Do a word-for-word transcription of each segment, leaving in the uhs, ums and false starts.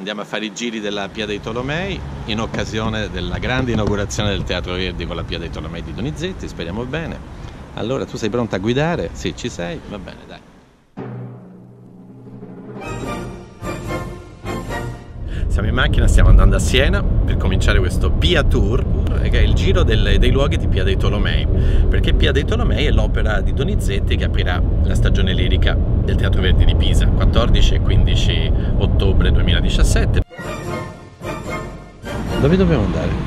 andiamo a fare i giri della Pia dei Tolomei in occasione della grande inaugurazione del Teatro Verdi con la Pia dei Tolomei di Donizetti, speriamo bene. Allora, tu sei pronta a guidare? Sì, ci sei? Va bene, dai. Siamo in macchina, stiamo andando a Siena per cominciare questo Pia Tour, che è il giro del, dei luoghi di Pia dei Tolomei, perché Pia dei Tolomei è l'opera di Donizetti che aprirà la stagione lirica del Teatro Verdi di Pisa, quattordici e quindici ottobre duemiladiciassette. Dove dobbiamo andare?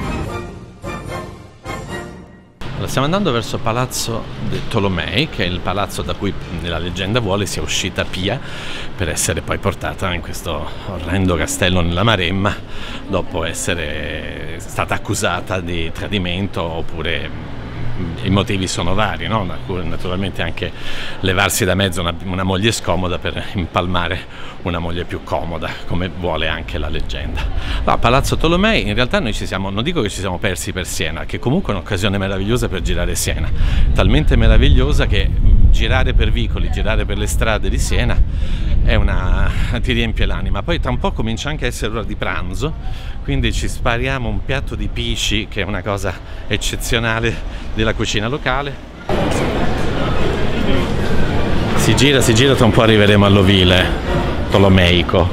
Allora, stiamo andando verso Palazzo dei Tolomei, che è il palazzo da cui la leggenda vuole sia uscita Pia per essere poi portata in questo orrendo castello nella Maremma dopo essere stata accusata di tradimento, oppure i motivi sono vari, no? Naturalmente anche levarsi da mezzo una, una moglie scomoda per impalmare una moglie più comoda, come vuole anche la leggenda. No, Palazzo Tolomei, in realtà noi ci siamo, non dico che ci siamo persi per Siena, che comunque è un'occasione meravigliosa per girare Siena, talmente meravigliosa che girare per vicoli, girare per le strade di Siena è una, ti riempie l'anima. Poi tra un po' comincia anche a essere ora di pranzo, quindi ci spariamo un piatto di pisci, che è una cosa eccezionale della cucina locale. Si gira, si gira, tra un po' arriveremo all'ovile tolomeico.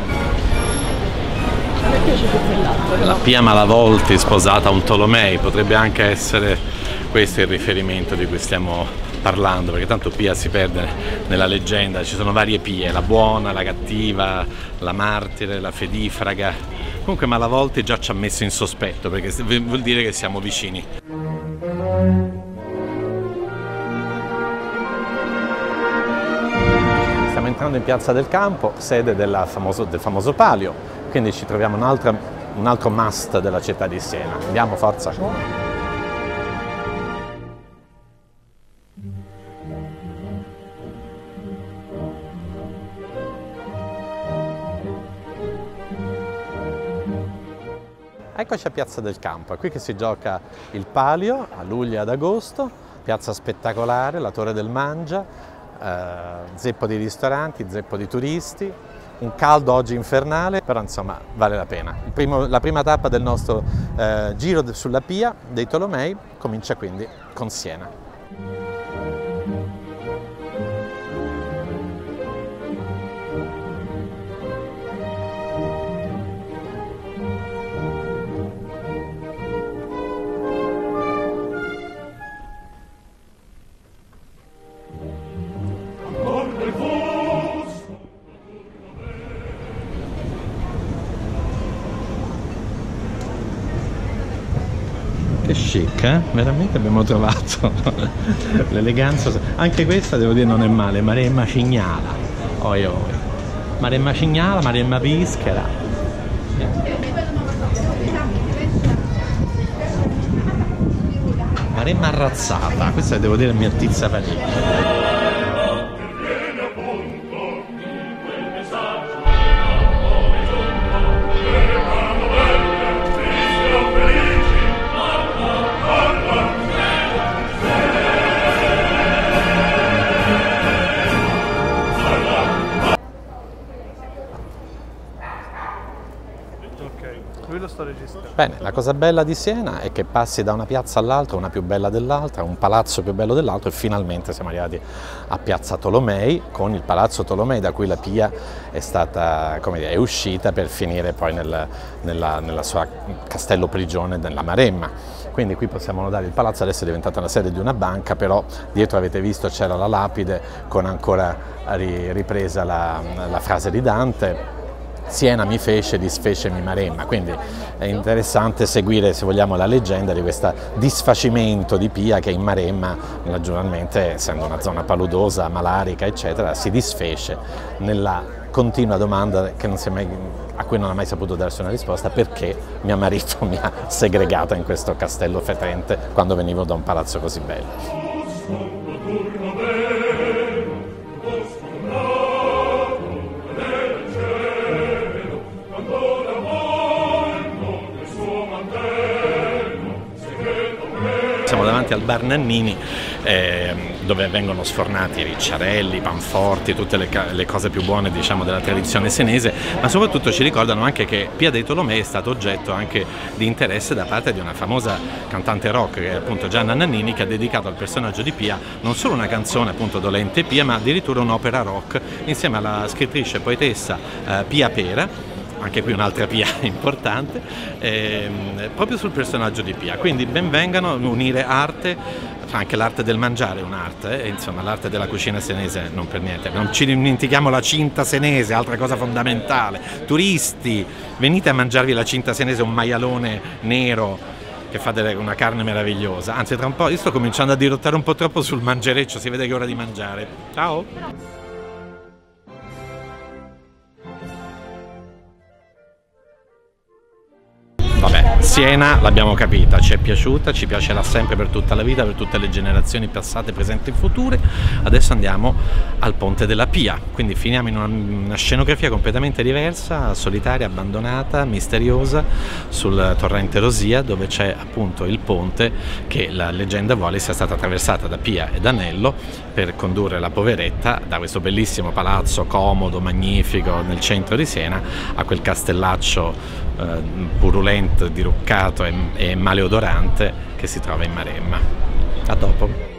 La Pia Malavolti sposata a un Tolomei, potrebbe anche essere questo il riferimento di cui stiamo parlando, perché tanto Pia si perde nella leggenda, ci sono varie Pie, la buona, la cattiva, la martire, la fedifraga. Comunque Malavolti già ci ha messo in sospetto, perché vuol dire che siamo vicini. Stiamo entrando in Piazza del Campo, sede della famoso, del famoso Palio, quindi ci troviamo un altro, un altro must della città di Siena. Andiamo, forza! Eccoci a Piazza del Campo, è qui che si gioca il Palio a luglio e ad agosto, piazza spettacolare, la Torre del Mangia, eh, zeppo di ristoranti, zeppo di turisti, un caldo oggi infernale, però insomma vale la pena. Il primo, la prima tappa del nostro eh, giro sulla Pia dei Tolomei comincia quindi con Siena. Che chic, eh? Veramente abbiamo trovato l'eleganza. Anche questa devo dire non è male, Maremma Cignala. Oi oi. Maremma Cignala, Maremma Pischera. Maremma arrazzata, questa devo dire mi attizza parecchio. Bene, la cosa bella di Siena è che passi da una piazza all'altra, una più bella dell'altra, un palazzo più bello dell'altro, e finalmente siamo arrivati a Piazza Tolomei, con il Palazzo Tolomei da cui la Pia è stata, come dire, è uscita per finire poi nel, nella, nella sua castello prigione della Maremma. Quindi qui possiamo notare il palazzo adesso è diventata la sede di una banca, però dietro avete visto c'era la lapide con ancora ripresa la, la frase di Dante. Siena mi fece, disfece mi Maremma, quindi è interessante seguire, se vogliamo, la leggenda di questo disfacimento di Pia che in Maremma, naturalmente essendo una zona paludosa, malarica eccetera, si disfece nella continua domanda che non si è mai, a cui non ha mai saputo darsi una risposta: perché mio marito mi ha segregata in questo castello fetente quando venivo da un palazzo così bello. davanti al bar Nannini, eh, dove vengono sfornati i ricciarelli, i panforti, tutte le, le cose più buone, diciamo, della tradizione senese, ma soprattutto ci ricordano anche che Pia dei Tolomei è stato oggetto anche di interesse da parte di una famosa cantante rock, che è appunto Gianna Nannini, che ha dedicato al personaggio di Pia non solo una canzone, appunto, Dolente Pia, ma addirittura un'opera rock insieme alla scrittrice e poetessa eh, Pia Pera, anche qui un'altra Pia importante, ehm, proprio sul personaggio di Pia. Quindi ben vengano unire arte, anche l'arte del mangiare è un'arte, eh, insomma l'arte della cucina senese non per niente. Non ci dimentichiamo la cinta senese, altra cosa fondamentale. Turisti, venite a mangiarvi la cinta senese, un maialone nero che fa delle, una carne meravigliosa. Anzi, tra un po', io sto cominciando a dirottare un po' troppo sul mangereccio, si vede che è ora di mangiare. Ciao! Vabbè, Siena l'abbiamo capita, ci è piaciuta, ci piacerà sempre per tutta la vita, per tutte le generazioni passate, presenti e future. Adesso andiamo al Ponte della Pia, quindi finiamo in una, una scenografia completamente diversa, solitaria, abbandonata, misteriosa, sul torrente Rosia, dove c'è appunto il ponte che la leggenda vuole sia stata attraversata da Pia e da Nello per condurre la poveretta da questo bellissimo palazzo comodo, magnifico, nel centro di Siena, a quel castellaccio eh, purulento, diruccato e, e maleodorante che si trova in Maremma. A dopo!